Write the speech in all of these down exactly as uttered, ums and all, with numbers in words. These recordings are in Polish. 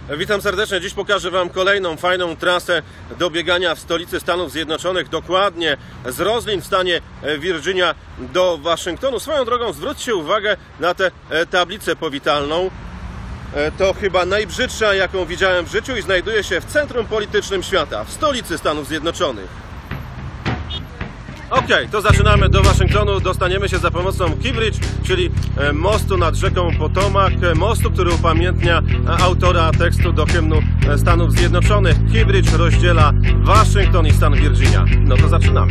Witam serdecznie. Dziś pokażę Wam kolejną fajną trasę do biegania w stolicy Stanów Zjednoczonych, dokładnie z Roslyn w stanie Virginia do Waszyngtonu. Swoją drogą zwróćcie uwagę na tę tablicę powitalną. To chyba najbrzydsza, jaką widziałem w życiu i znajduje się w centrum politycznym świata, w stolicy Stanów Zjednoczonych. Ok, to zaczynamy do Waszyngtonu. Dostaniemy się za pomocą Key Bridge, czyli mostu nad rzeką Potomac, mostu, który upamiętnia autora tekstu do hymnu Stanów Zjednoczonych. Key Bridge rozdziela Waszyngton i stan Virginia. No to zaczynamy.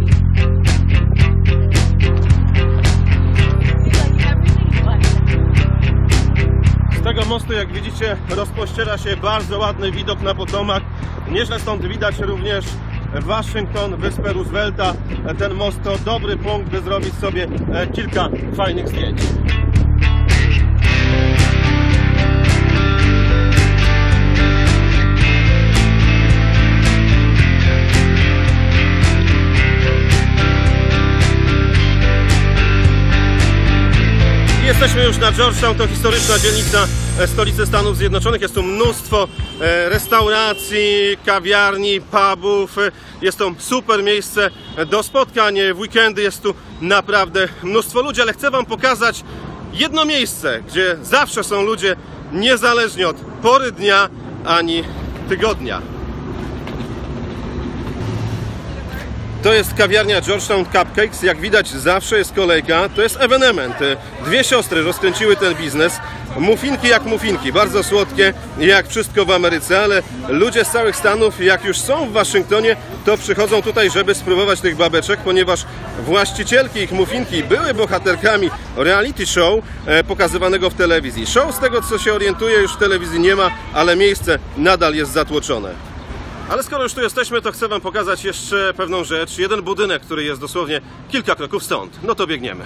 Z tego mostu, jak widzicie, rozpościera się bardzo ładny widok na Potomac. Nieźle stąd widać również Waszyngton, wyspę Roosevelta. Ten most to dobry punkt, by zrobić sobie kilka fajnych zdjęć. Jesteśmy już na Georgetown, to historyczna dzielnica stolicy Stanów Zjednoczonych. Jest tu mnóstwo restauracji, kawiarni, pubów. Jest to super miejsce do spotkań. W weekendy jest tu naprawdę mnóstwo ludzi, ale chcę Wam pokazać jedno miejsce, gdzie zawsze są ludzie, niezależnie od pory dnia ani tygodnia. To jest kawiarnia Georgetown Cupcakes. Jak widać, zawsze jest kolejka. To jest ewenement. Dwie siostry rozkręciły ten biznes. Muffinki jak muffinki, bardzo słodkie, jak wszystko w Ameryce, ale ludzie z całych Stanów, jak już są w Waszyngtonie, to przychodzą tutaj, żeby spróbować tych babeczek, ponieważ właścicielki ich muffinki były bohaterkami reality show pokazywanego w telewizji. Show, z tego co się orientuję, już w telewizji nie ma, ale miejsce nadal jest zatłoczone. Ale skoro już tu jesteśmy, to chcę Wam pokazać jeszcze pewną rzecz. Jeden budynek, który jest dosłownie kilka kroków stąd. No to biegniemy.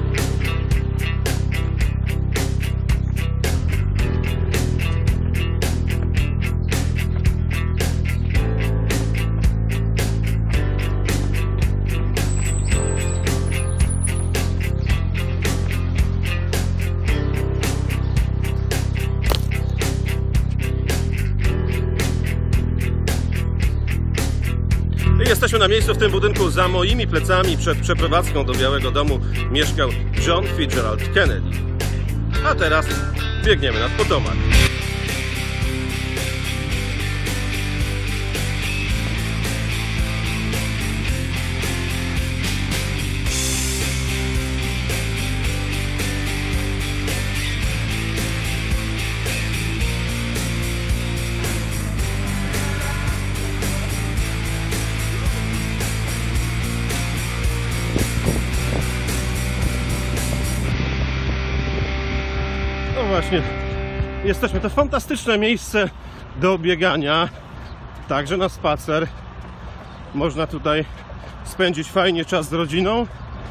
Jesteśmy na miejscu w tym budynku. Za moimi plecami przed przeprowadzką do Białego Domu mieszkał John Fitzgerald Kennedy. A teraz biegniemy nad Potomac. Właśnie jesteśmy. To fantastyczne miejsce do biegania, także na spacer. Można tutaj spędzić fajnie czas z rodziną.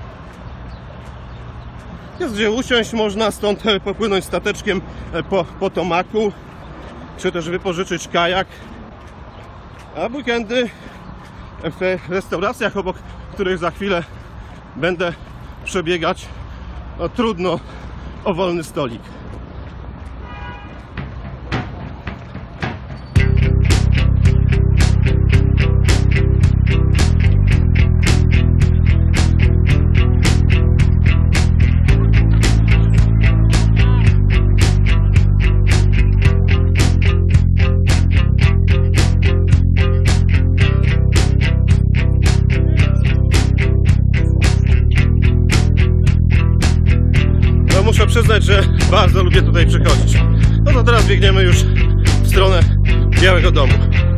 Jest gdzie usiąść, można stąd popłynąć stateczkiem po Potomacu, czy też wypożyczyć kajak. A w weekendy w restauracjach, obok których za chwilę będę przebiegać, no, trudno o wolny stolik. Muszę przyznać, że bardzo lubię tutaj przychodzić. No to teraz biegniemy już w stronę Białego Domu.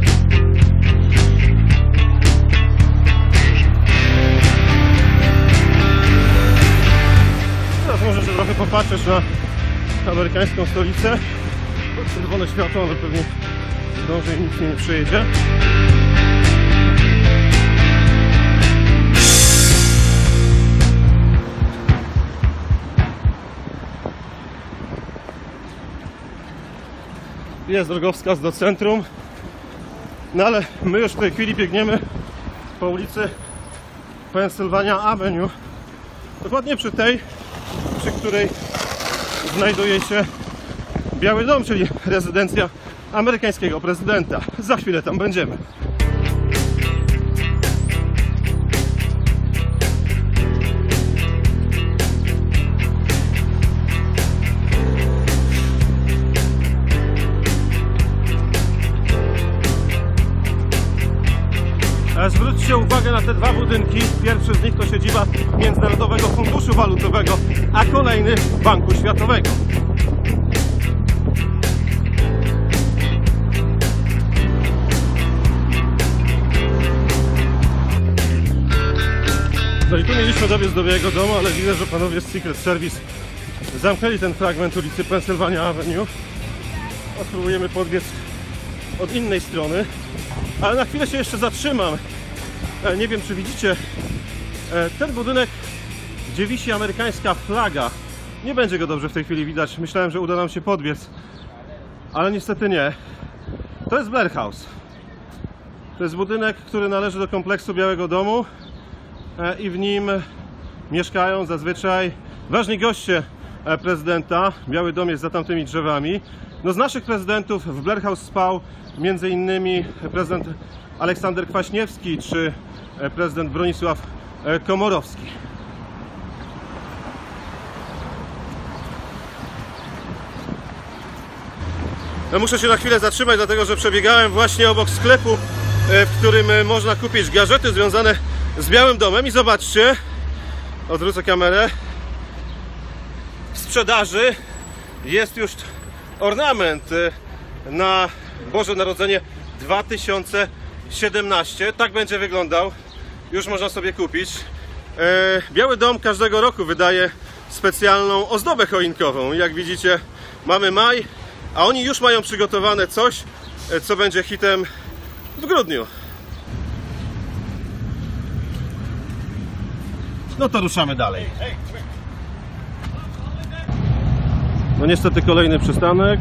Teraz może się trochę popatrzeć na amerykańską stolicę. Czerwone światło, ale pewnie zdąży i nic nie przyjedzie. Jest drogowskaz do centrum. No ale my już w tej chwili biegniemy po ulicy Pennsylvania Avenue. Dokładnie przy tej, przy której znajduje się Biały Dom, czyli rezydencja amerykańskiego prezydenta. Za chwilę tam będziemy. Zwróćcie uwagę na te dwa budynki. Pierwszy z nich to siedziba Międzynarodowego Funduszu Walutowego, a kolejny Banku Światowego. No i tu mieliśmy dobiec do Białego Domu, ale widzę, że panowie z Secret Service zamknęli ten fragment ulicy Pennsylvania Avenue. A spróbujemy podbiec od innej strony, ale na chwilę się jeszcze zatrzymam. Nie wiem, czy widzicie ten budynek, gdzie wisi amerykańska flaga. Nie będzie go dobrze w tej chwili widać. Myślałem, że uda nam się podbiec, ale niestety nie. To jest Blair House. To jest budynek, który należy do kompleksu Białego Domu i w nim mieszkają zazwyczaj ważni goście prezydenta. Biały Dom jest za tamtymi drzewami. No z naszych prezydentów w Blair House spał między innymi prezydent Aleksander Kwaśniewski czy prezydent Bronisław Komorowski. Muszę się na chwilę zatrzymać, dlatego że przebiegałem właśnie obok sklepu, w którym można kupić gadżety związane z Białym Domem i zobaczcie, odwrócę kamerę, w sprzedaży jest już ornament na Boże Narodzenie dwa tysiące siedemnaście. Tak będzie wyglądał. Już można sobie kupić. Biały Dom każdego roku wydaje specjalną ozdobę choinkową. Jak widzicie, mamy maj, a oni już mają przygotowane coś, co będzie hitem w grudniu. No to ruszamy dalej. No niestety kolejny przystanek.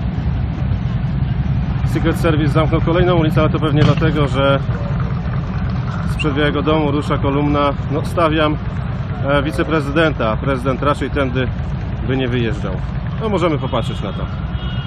Secret Service zamknął kolejną ulicę, ale to pewnie dlatego, że sprzed Białego Domu rusza kolumna. No stawiam e, wiceprezydenta. Prezydent raczej tędy by nie wyjeżdżał. No możemy popatrzeć na to.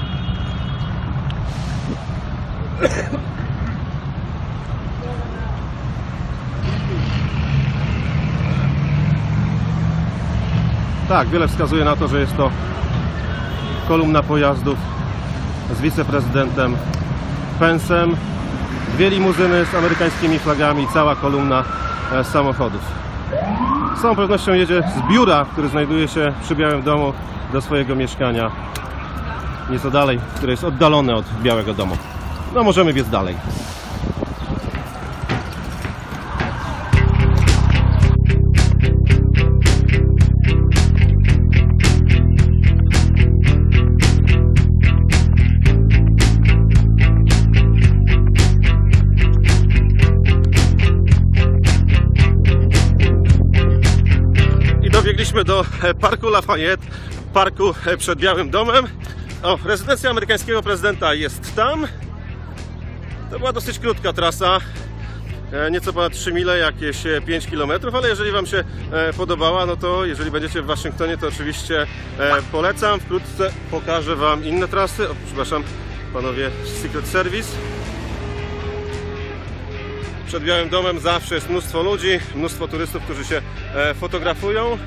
Tak, wiele wskazuje na to, że jest to kolumna pojazdów z wiceprezydentem Pence'em, dwie limuzyny z amerykańskimi flagami, cała kolumna samochodów. Z całą pewnością jedzie z biura, który znajduje się przy Białym Domu, do swojego mieszkania nieco dalej, które jest oddalone od Białego Domu. No możemy biec dalej. Dobiegliśmy do Parku Lafayette, parku przed Białym Domem. O, rezydencja amerykańskiego prezydenta jest tam. To była dosyć krótka trasa, nieco ponad trzy mile, jakieś pięć kilometrów, ale jeżeli Wam się podobała, no to jeżeli będziecie w Waszyngtonie, to oczywiście polecam. Wkrótce pokażę Wam inne trasy. O, przepraszam, panowie z Secret Service. Przed Białym Domem zawsze jest mnóstwo ludzi, mnóstwo turystów, którzy się fotografują.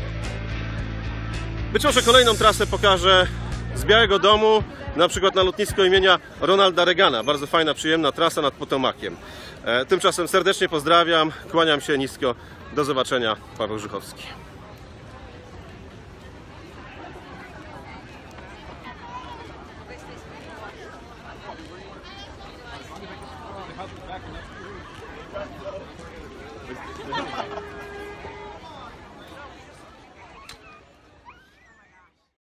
Być może kolejną trasę pokażę z Białego Domu, na przykład na lotnisko imienia Ronalda Reagana. Bardzo fajna, przyjemna trasa nad Potomakiem. Tymczasem serdecznie pozdrawiam, kłaniam się nisko. Do zobaczenia, Paweł Żuchowski. Ha ha ha.